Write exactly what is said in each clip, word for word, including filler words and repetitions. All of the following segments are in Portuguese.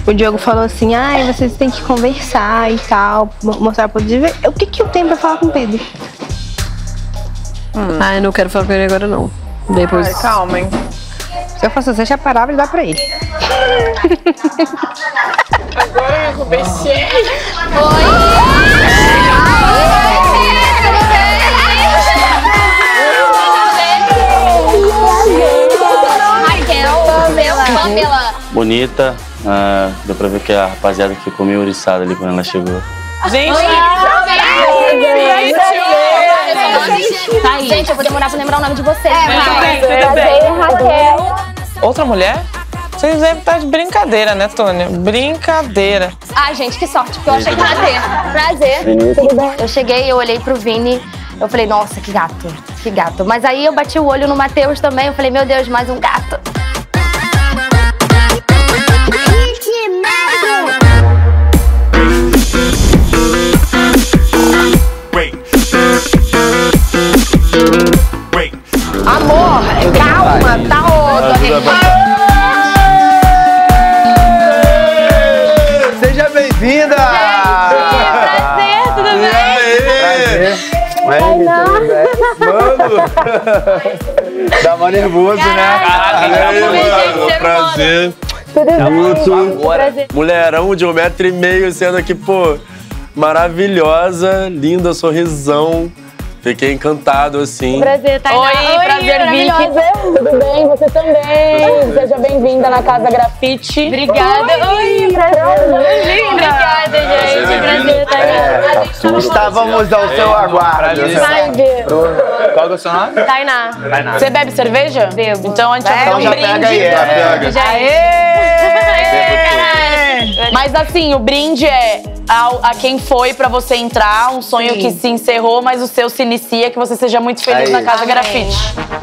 o Diogo falou assim, ai, ah, vocês têm que conversar e tal, mostrar pro Pedro. O que que eu tenho pra falar com o Pedro? Hum. Ah, eu não quero falar com ele agora, não. Depois... Ai, calma, hein. Se eu fosse você, já parava e dá pra ele. Agora eu comecei. Oi! Raquel, Pamela. Pamela. Bonita. Ah, deu pra ver que a rapaziada ficou meio oriçada ali quando ela chegou. Gente, gente, eu vou demorar pra lembrar o nome de vocês. É, prazer, Raquel. Outra mulher? Vocês devem estar de brincadeira, né, Tônia? Brincadeira. Ai, gente, que sorte, porque eu achei que ia ter. Prazer, tudo bem? Eu cheguei, eu olhei pro Vini, eu falei, nossa, que gato, que gato. Mas aí eu bati o olho no Matheus também, eu falei, meu Deus, mais um gato. Amor, calma, tá ô, Seja bem-vinda! Prazer, tudo bem? Prazer. Mano! Dá mó nervoso, né? Caraca, prazer. Prazer. Mulherão de um metro e meio, sendo aqui, pô, maravilhosa, linda, sorrisão. Fiquei encantado, assim. Prazer, Tainá. Oi, Oi prazer, Vicky. Tudo bem? Você também. Seja bem-vinda na Casa Grafite. Obrigada. Oi, prazer. Obrigada, gente. Prazer, Tainá. É, estávamos ao seu aguardo. Qual é o seu nome? Tainá. Tainá. Você bebe cerveja? Bebo. Então a gente vai Então um já brinde. pega aí, já pega. Aê! Mas assim, o brinde é a, a quem foi pra você entrar, um sonho Sim. que se encerrou, mas o seu se inicia, que você seja muito feliz aí. Na Casa Amém. Grafite.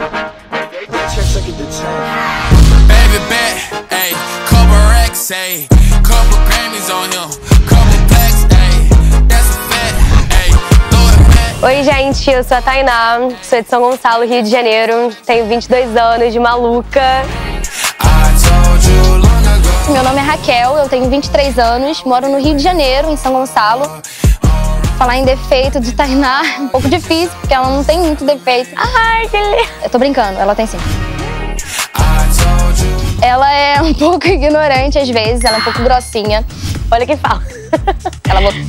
Oi, gente, eu sou a Tainá, sou de São Gonçalo, Rio de Janeiro, tenho vinte e dois anos, de maluca. Meu nome é Raquel, eu tenho vinte e três anos, moro no Rio de Janeiro, em São Gonçalo. Falar em defeito de Tainá é um pouco difícil, porque ela não tem muito defeito. Ai, que lindo! Eu tô brincando, ela tem sim. Ela é um pouco ignorante às vezes, ela é um pouco grossinha. Olha quem fala. Ela botou...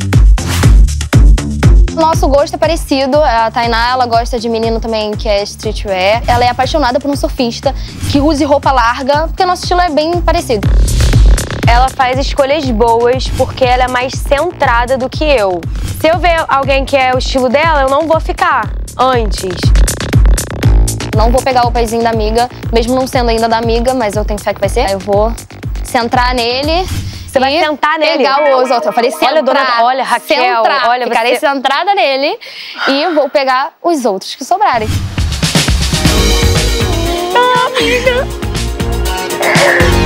Nosso gosto é parecido. A Tainá, ela gosta de menino também que é streetwear. Ela é apaixonada por um surfista que use roupa larga, porque nosso estilo é bem parecido. Ela faz escolhas boas porque ela é mais centrada do que eu. Se eu ver alguém que é o estilo dela, eu não vou ficar antes. Não vou pegar o pezinho da amiga, mesmo não sendo ainda da amiga, mas eu tenho fé que vai ser. Eu vou centrar nele. Você vai sentar nele? Pegar os outros. Eu falei centrar. Olha, dona, olha, Raquel, centrar. olha, Ficarei você... centrada nele e eu vou pegar os outros que sobrarem. Ah, amiga.